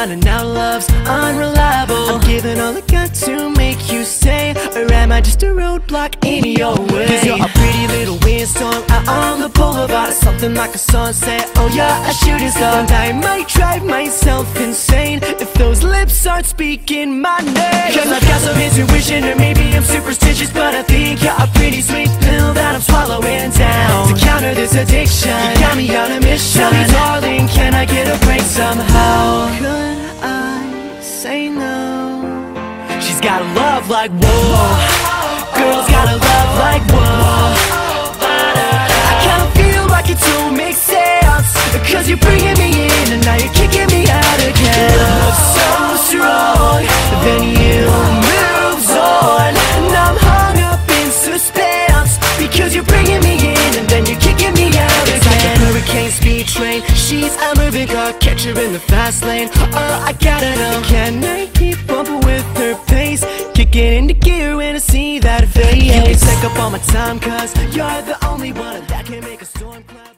finding out love's unreliable. I'm giving all I got to make you stay, or am I just a roadblock in your way? Cause you're a pretty little windstorm out on the boulevard, something like a sunset. Oh, you're a shooting star, and I might drive myself insane if those lips start speaking my name. Cause I've got some intuition, or maybe I'm superstitious, but I think you're a pretty sweet pill that I'm swallowing down to counter this addiction. You got me on a mission. Tell me, darling, can I get a break somehow? Could I say no? She's got a love like whoa. Girls got a love like whoa. I kinda feel like it don't make sense, cause you're bringing me in and now you're kicking me out again. Love's so strong, then you moves on, and I'm hung up in suspense because you're bringing me in and then you're kicking me out again. It's like a hurricane speed train, she's a moving car, catch her in the fast lane. Oh, I gotta know, can I keep up with her pace? Kicking into gear when I see that face. You can take up all my time, cause you're the only one that can make a storm cloud.